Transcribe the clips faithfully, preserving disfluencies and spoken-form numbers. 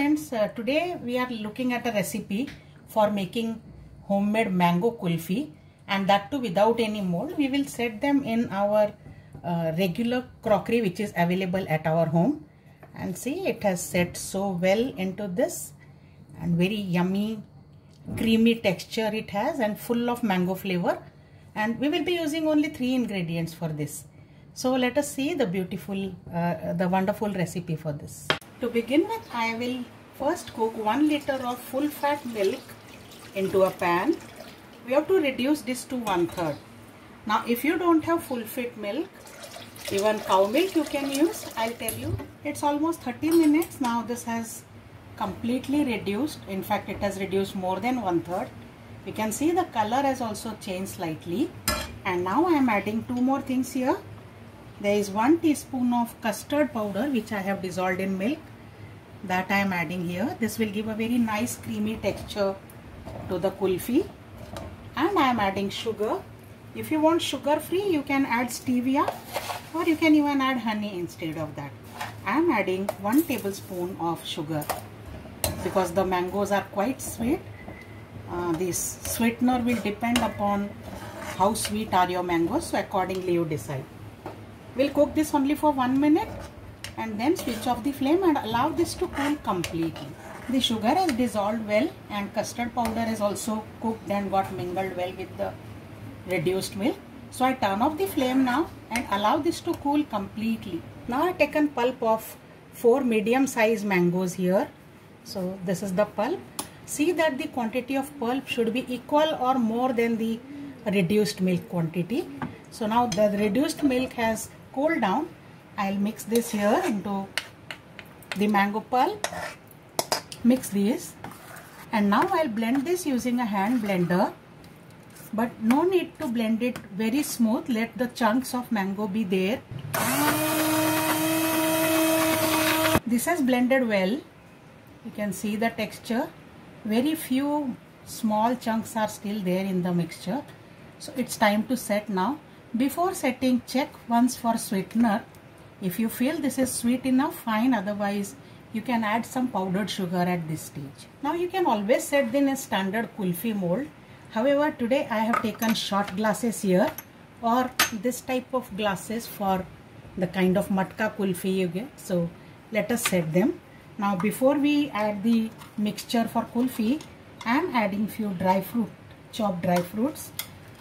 friends, uh, today we are looking at a recipe for making homemade mango kulfi, and that too without any mold. We will set them in our uh, regular crockery which is available at our home, and see, it has set so well into this, and very yummy creamy texture it has and full of mango flavor, and we will be using only three ingredients for this. So let us see the beautiful uh, the wonderful recipe for this. To begin with, I will first cook one liter of full fat milk into a pan. We have to reduce this to one third. Now if you don't have full fat milk, even cow milk you can use. I'll tell you, it's almost thirty minutes now. This has completely reduced. In fact, it has reduced more than one third. You can see the color has also changed slightly. And now I am adding two more things here. There is one teaspoon of custard powder which I have dissolved in milk, that I am adding here. This will give a very nice creamy texture to the kulfi. And I am adding sugar. If you want sugar free, you can add stevia, or you can even add honey instead of that. I am adding one tablespoon of sugar because the mangoes are quite sweet. Uh, this sweetener will depend upon how sweet are your mangoes, so accordingly you decide. We'll cook this only for one minute and then switch off the flame and allow this to cool completely. The sugar has dissolved well and custard powder is also cooked and got mingled well with the reduced milk. So I turn off the flame now and allow this to cool completely. Now I have taken pulp of four medium sized mangoes here. So this is the pulp. See that the quantity of pulp should be equal or more than the reduced milk quantity. So now the reduced milk has cooled down. I'll mix this here into the mango pulp. Mix these, and now I'll blend this using a hand blender, but no need to blend it very smooth. Let the chunks of mango be there. This has blended well. You can see the texture. Very few small chunks are still there in the mixture. So it's time to set now. Before setting, check once for sweetener. If you feel this is sweet enough, fine. Otherwise, you can add some powdered sugar at this stage. Now you can always set in a standard kulfi mold. However, today I have taken short glasses here, or this type of glasses for the kind of matka kulfi you get. So let us set them. Now before we add the mixture for kulfi, I am adding few dry fruit, chopped dry fruits,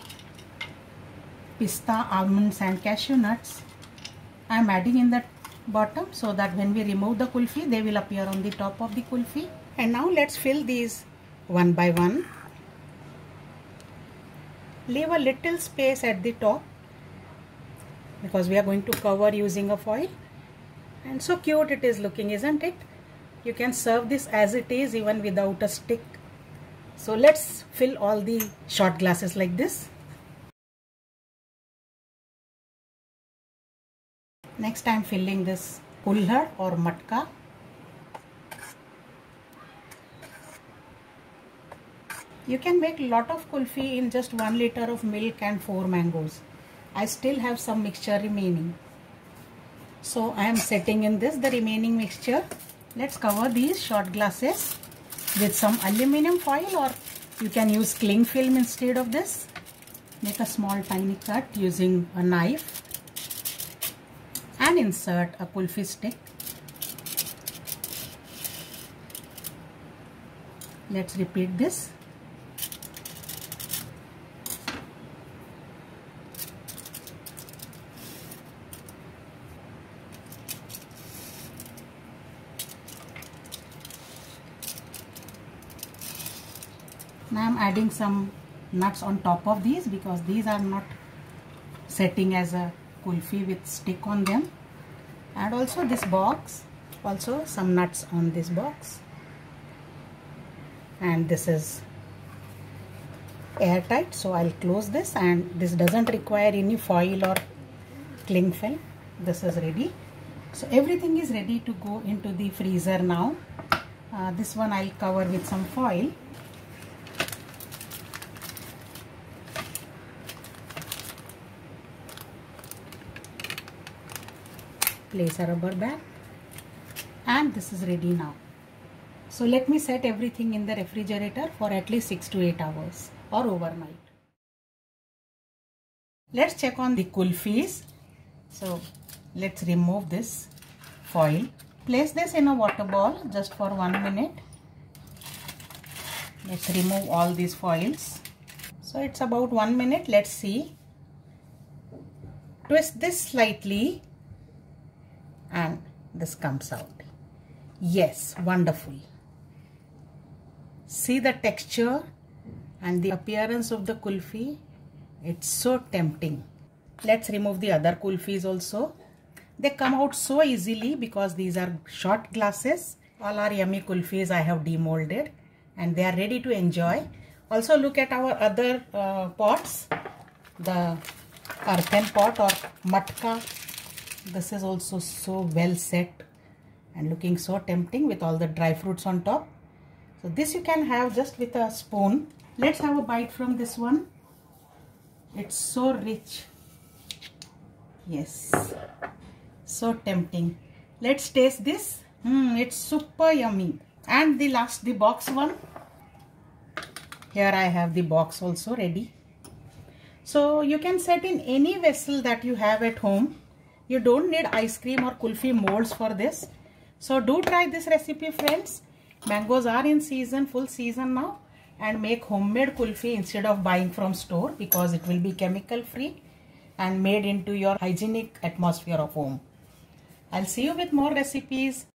pista, almonds and cashew nuts. I am adding in the bottom so that when we remove the kulfi, they will appear on the top of the kulfi. And now let's fill these one by one. Leave a little space at the top because we are going to cover using a foil. And so cute it is looking, isn't it? You can serve this as it is even without a stick. So let's fill all the short glasses like this. Next I am filling this kulhad or matka. You can make a lot of kulfi in just one liter of milk and four mangoes. I still have some mixture remaining. So I am setting in this the remaining mixture. Let's cover these short glasses with some aluminum foil, or you can use cling film instead of this. Make a small tiny cut using a knife and insert a kulfi stick. Let's repeat this. Now I am adding some nuts on top of these because these are not setting as a kulfi with stick on them. And also this box, also some nuts on this box. And this is airtight, so I'll close this, and this doesn't require any foil or cling film. This is ready. So everything is ready to go into the freezer now. Uh, this one I'll cover with some foil. place a rubber band, and this is ready now. So let me set everything in the refrigerator for at least six to eight hours or overnight. Let's check on the kulfis. So let's remove this foil. Place this in a water ball just for one minute. Let's remove all these foils. So it's about one minute. Let's see. Twist this slightly and this comes out. Yes, wonderful. See the texture and the appearance of the kulfi. It's so tempting. Let's remove the other kulfis also. They come out so easily because these are short glasses. All our yummy kulfis I have demolded and they are ready to enjoy. Also look at our other uh, pots. The earthen pot or matka. This is also so well set and looking so tempting with all the dry fruits on top. So this you can have just with a spoon. Let's have a bite from this one. It's so rich. Yes, so tempting. Let's taste this. Mm, it's super yummy. And the last, the box one. Here I have the box also ready. So you can set in any vessel that you have at home. You don't need ice cream or kulfi molds for this. So do try this recipe, friends. Mangoes are in season, full season now, and make homemade kulfi instead of buying from store because it will be chemical free and made into your hygienic atmosphere of home. I'll see you with more recipes.